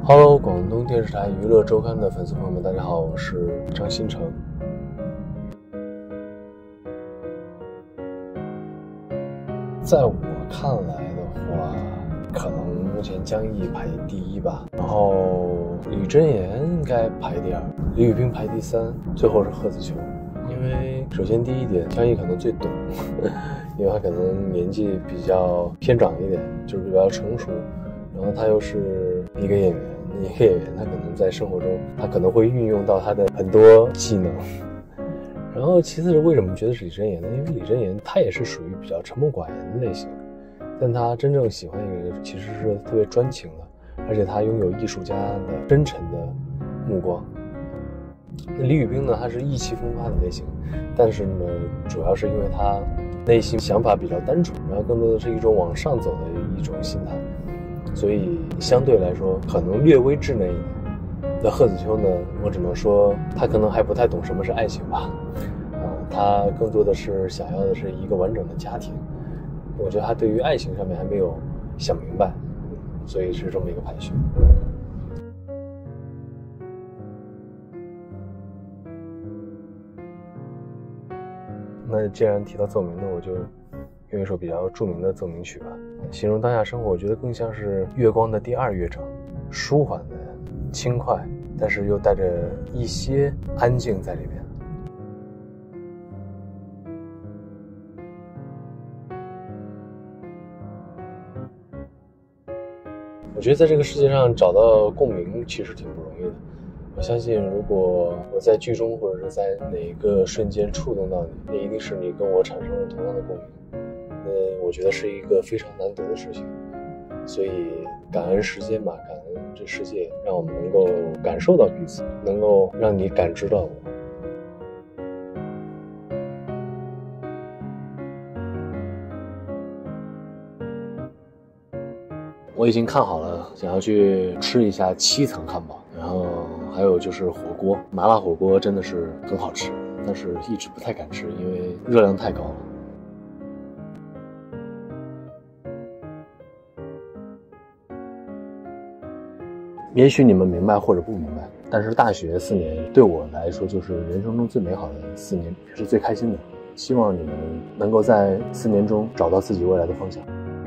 Hello， 广东电视台娱乐周刊的粉丝朋友们，大家好，我是张新成。在我看来的话，可能目前江毅排第一吧，然后李贞妍应该排第二，李宇彬排第三，最后是贺子秋。因为首先第一点，江毅可能最懂，因为他可能年纪比较偏长一点，就是比较成熟，然后他又是一个演员，他可能在生活中他可能会运用到他的很多技能。然后其次是为什么觉得是李贞妍呢？因为李贞妍她也是属于比较沉默寡言的类型，但她真正喜欢一个人其实是特别专情的，而且她拥有艺术家的真诚的目光。那李宇彬呢，他是意气风发的类型，但是呢主要是因为他内心想法比较单纯，然后更多的是一种往上走的一种心态，所以相对来说可能略微稚嫩一点。那贺子秋呢，我只能说他可能还不太懂什么是爱情吧，他更多的是想要的是一个完整的家庭，我觉得他对于爱情上面还没有想明白，所以是这么一个排序。那既然提到奏鸣呢，我就用一首比较著名的奏鸣曲吧，形容当下生活，我觉得更像是月光的第二乐章，舒缓的轻快，但是又带着一些安静在里边。我觉得在这个世界上找到共鸣其实挺不容易的，我相信如果我在剧中或者是在哪个瞬间触动到你，那一定是你跟我产生了同样的共鸣，我觉得是一个非常难得的事情，所以感恩时间吧，感恩这世界，让我们能够感受到彼此，能够让你感知到我。我已经看好了，想要去吃一下7层汉堡，然后还有就是火锅，麻辣火锅真的是很好吃，但是一直不太敢吃，因为热量太高了。也许你们明白或者不明白，但是大学4年对我来说就是人生中最美好的4年，也是最开心的。希望你们能够在4年中找到自己未来的方向。